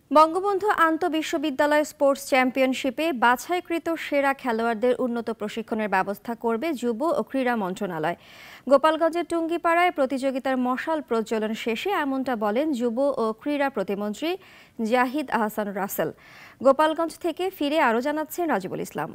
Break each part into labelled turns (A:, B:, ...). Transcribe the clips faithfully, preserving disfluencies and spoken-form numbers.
A: বঙ্গবন্ধু আন্তঃবিশ্ববিদ্যালয় স্পোর্টস চ্যাম্পিয়নশিপে বাছাইকৃত সেরা খেলোয়াড়দের উন্নত প্রশিক্ষণের ব্যবস্থা করবে যুব ও ক্রীড়া মন্ত্রণালয়। গোপালগঞ্জের টুঙ্গিপাড়ায় প্রতিযোগিতার মশাল প্রজ্বলন শেষে এমনটা বলেন যুব ও ক্রীড়া প্রতিমন্ত্রী জাহিদ আহসান রাসেল। গোপালগঞ্জ থেকে ফিরে আরও জানাচ্ছেন রাজিবুল ইসলাম।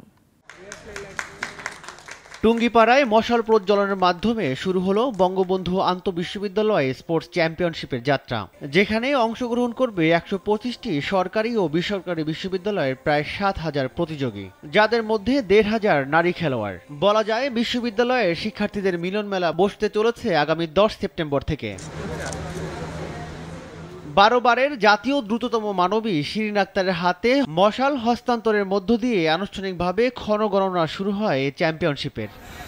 B: টুঙ্গিপাড়ায় মশাল প্রজ্বলনের মাধ্যমে শুরু হলো বঙ্গবন্ধু আন্তঃবিশ্ববিদ্যালয় স্পোর্টস চ্যাম্পিয়নশিপের যাত্রা, যেখানে অংশগ্রহণ করবে একশো পঁচিশটি সরকারি ও বেসরকারি বিশ্ববিদ্যালয়ের প্রায় সাত হাজার প্রতিযোগী, যাদের মধ্যে দেড় হাজার নারী খেলোয়াড়। বলা যায় বিশ্ববিদ্যালয়ের শিক্ষার্থীদের মিলন মেলা বসতে চলেছে আগামী দশ সেপ্টেম্বর থেকে। বারো বারের জাতীয় দ্রুততম মানবী শিরিন আক্তারের হাতে মশাল হস্তান্তরের মধ্য দিয়ে আনুষ্ঠানিকভাবে ক্ষণগণনা শুরু হয় চ্যাম্পিয়নশিপের।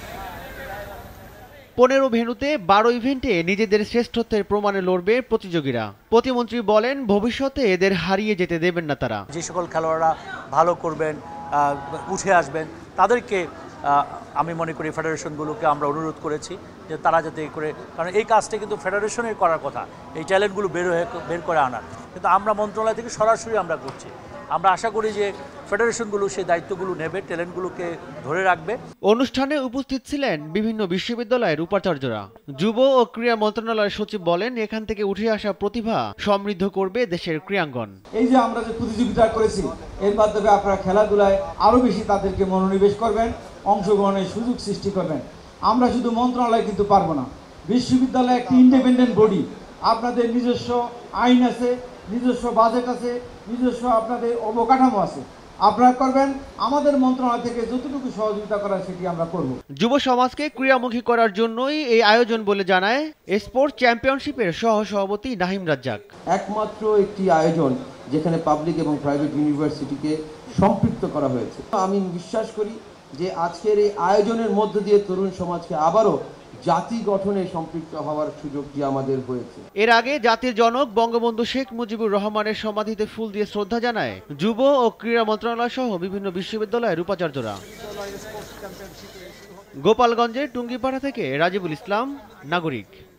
B: পনেরো ভেন্যুতে বারো ইভেন্টে নিজেদের শ্রেষ্ঠত্বের প্রমাণে লড়বে প্রতিযোগীরা। প্রতিমন্ত্রী বলেন, ভবিষ্যতে এদের হারিয়ে যেতে দেবেন না তারা।
C: যে সকল খেলোয়াড়রা ভালো করবেন, উঠে আসবেন, তাদেরকে আমি মনে করি ফেডারেশনগুলোকে আমরা অনুরোধ করেছি যে তারা যাতে করে, কারণ এই কাজটা কিন্তু ফেডারেশনের করার কথা, এই ট্যালেন্টগুলো বের হয়ে বের করে আনার, কিন্তু আমরা মন্ত্রণালয় থেকে সরাসরি আমরা করছি। আমরা আশা করি যে ফেডারেশনগুলো সেই দায়িত্বগুলো নেবে, ট্যালেন্টগুলোকে ধরে রাখবে।
B: অনুষ্ঠানে উপস্থিত ছিলেন বিভিন্ন বিশ্ববিদ্যালয়ের উপাচার্যরা। যুব ও ক্রীড়া মন্ত্রণালয়ের সচিব বলেন, এখান থেকে উঠে আসা প্রতিভা সমৃদ্ধ করবে দেশের ক্রীড়াঙ্গন।
D: এই যে আমরা যে প্রতিযোগিতা করেছি, এর মাধ্যমে আপনারা খেলাধুলায় আরো বেশি তাদেরকে মনোনিবেশ করবেন, অংশগ্রহণের সুযোগ সৃষ্টি করবেন। আমরা শুধু মন্ত্রণালয় কিন্তু পারবো না, বিশ্ববিদ্যালয় একটি ইন্ডিপেন্ডেন্ট বডি, আপনাদের নিজস্ব আইন আছে, নিজস্ব বাজেট আছে, নিজস্ব আপনাদের অবকাঠামো আছে, আপনারা করবেন। আমাদের মন্ত্রণালয় থেকে যতটুকু সহযোগিতা করা সেটি আমরা করব।
B: যুব সমাজকে ক্রীড়ামুখী করার জন্যই এই আয়োজন বলে জানায় স্পোর্টস চ্যাম্পিয়নশিপের সহ সভাপতি নাহিম রাজ্জাক।
E: একমাত্র একটি আয়োজন যেখানে পাবলিক এবং প্রাইভেট ইউনিভার্সিটিকে সম্পৃক্ত করা হয়েছে। আমি বিশ্বাস করি যে আজকের এই আয়োজনের মধ্য দিয়ে তরুণ সমাজকে আবারও জাতি গঠনে সম্পৃক্ত হওয়ার সুযোগটি আমাদের হয়েছে।
B: এর আগে জাতির জনক বঙ্গবন্ধু শেখ মুজিবুর রহমানের সমাধিতে ফুল দিয়ে শ্রদ্ধা জানায় যুব ও ক্রীড়া মন্ত্রণালয় সহ বিভিন্ন বিশ্ববিদ্যালয়ের উপাচার্যরা। গোপালগঞ্জের টুঙ্গিপাড়া থেকে রাজিবুল ইসলাম, নাগরিক।